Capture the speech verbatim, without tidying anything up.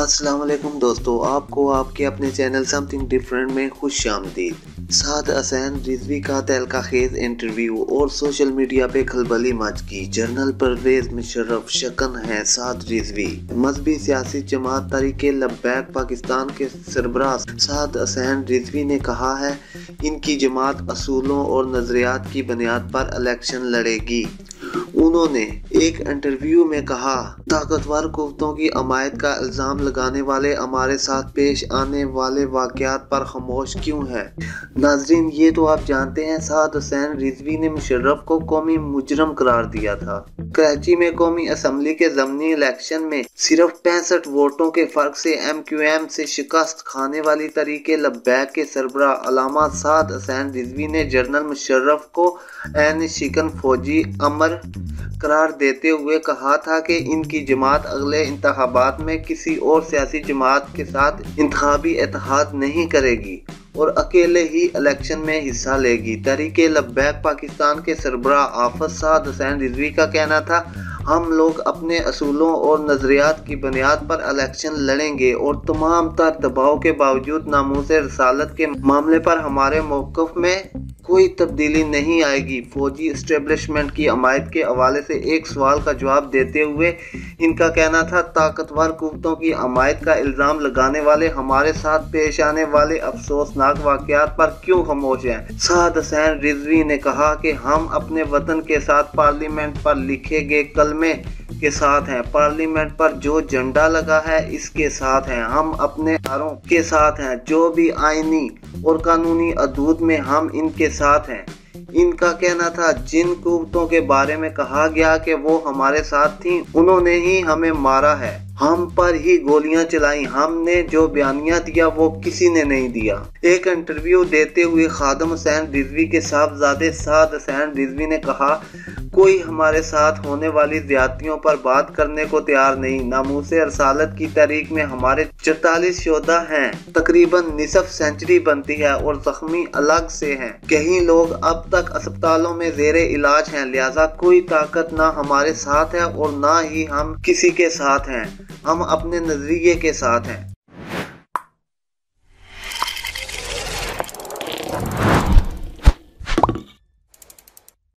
अस्सलाम वालेकुम दोस्तों, आपको आपके अपने चैनल समथिंग डिफरेंट में खुश आमदीद। साद हसैन रिजवी का तहलका-खेज इंटरव्यू और सोशल मीडिया पे खलबली मच गई। जनरल परवेज मुशर्रफ शकन है साद रिजवी। मजहबी सियासी जमात तहरीके लब्बैक पाकिस्तान के सरबराह साद हसैन रिजवी ने कहा है इनकी जमात असूलों और नजरियात की बुनियाद पर इलेक्शन लड़ेगी। उन्होंने एक इंटरव्यू में कहा, ताकतवर कुव्वतों की हमायत का इल्जाम लगाने वाले हमारे साथ पेश आने वाले वाकयात पर खामोश क्यों है। नाजरीन, ये तो आप जानते हैं साद हसैन रिजवी ने मुशर्रफ को कौमी मुजरम करार दिया था। कराची में कौमी असम्बली के ज़मनी इलेक्शन में सिर्फ पैंसठ वोटों के फर्क से एम क्यू एम से शिकस्त खाने वाली तहरीके लब्बैक के सरबराह अल्लामा साद हसैन रिजवी ने जनरल मुशर्रफ को एन शिकन फौजी अमर करार देते हुए कहा था कि इनकी जमात अगले इंतखाबात में किसी और सियासी जमात के साथ इंतखाबी इत्तेहाद नहीं करेगी और अकेले ही इलेक्शन में हिस्सा लेगी। तहरीके लब्बैक पाकिस्तान के सरबराह आफत साद हसैन रिजवी का कहना था, हम लोग अपने असूलों और नजरियात की बुनियाद पर इलेक्शन लड़ेंगे और तमाम तर दबाव के बावजूद नामूस रसालत के मामले पर हमारे मौक़िफ़ में कोई तब्दीली नहीं आएगी। फौजी इस्टेब्लिशमेंट की हमायत के हवाले से एक सवाल का जवाब देते हुए इनका कहना था, ताकतवर कुव्वतों की हमायत का इल्ज़ाम लगाने वाले हमारे साथ पेश आने वाले अफसोसनाक वाकयात पर क्यों खामोश हैं। साद हसैन रिजवी ने कहा कि हम अपने वतन के साथ पार्लियामेंट पर लिखे गए कलमे के साथ हैं, पार्लियामेंट पर जो झंडा लगा है इसके साथ हैं, हम अपने इदारों के साथ हैं, जो भी आईनी और कानूनी हदूद में हम इनके साथ हैं। इनका कहना था, जिन कुव्वतों के बारे में कहा गया कि वो हमारे साथ थीं, उन्होंने ही हमें मारा है, हम पर ही गोलियां चलाई, हमने जो बयानिया दिया वो किसी ने नहीं दिया। एक इंटरव्यू देते हुए खादम हुसैन रिजवी के साहबजादे साद हसैन रिजवी ने कहा, कोई हमारे साथ होने वाली ज्यादतियों पर बात करने को तैयार नहीं। नामूसे रसालत की तहरीक में हमारे चौतालीस शोधा हैं, तकरीबन निसफ सेंचुरी बनती है और जख्मी अलग से हैं। कई लोग अब तक अस्पतालों में जेरे इलाज हैं, लिहाजा कोई ताकत ना हमारे साथ है और ना ही हम किसी के साथ हैं, हम अपने नजरिए के साथ हैं।